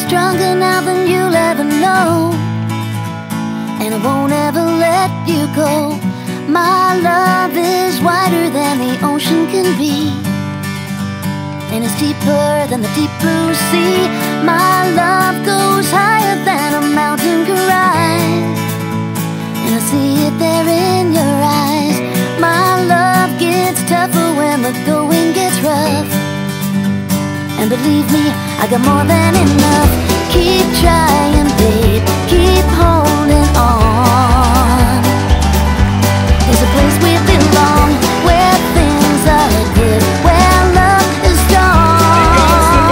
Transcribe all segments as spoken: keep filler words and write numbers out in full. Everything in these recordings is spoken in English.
stronger now than you'll ever know, and I won't ever let you go. My love is wider than the ocean can be, and it's deeper than the deep blue sea. My love goes higher than a mountain can rise, and I see it there in your eyes. My love gets tougher when the going gets rough, and believe me, I got more than enough. Keep trying, babe, keep holding on. There's a place we belong, where things are good, where love is strong.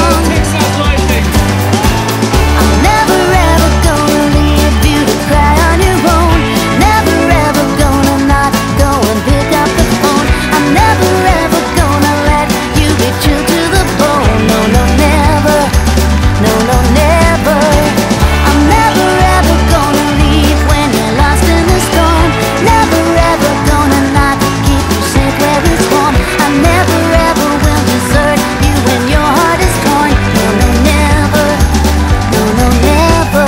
I'm never ever gonna leave you to cry on your own. Never ever gonna not go and pick up the phone. I'm never ever gonna let you be chilled to the bone. No, no, never. No, no, never. I'm never ever gonna leave when you're lost in the storm. Never ever gonna not keep you safe where it's warm. I never ever will desert you when your heart is torn. No, no, never. No, no, never.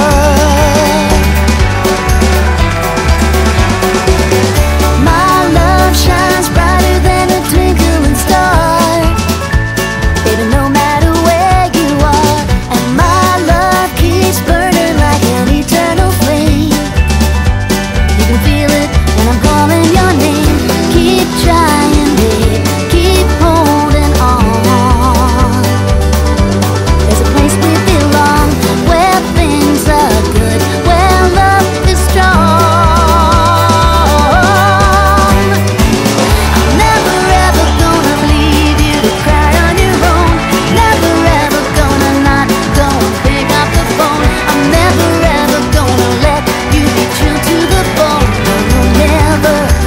My love shines brighter than a twinkling star, baby, no matter where you are. And my love keeps burning like an eternal flame. You can feel it when I'm calling your name. Keep trying, babe, keep holding on. There's a place we belong, where things are good, where love is strong. I'm never ever gonna leave you to cry on your own. Never ever gonna not go and pick up the phone. I'm never ever gonna let you be true to the bone. No, no, never.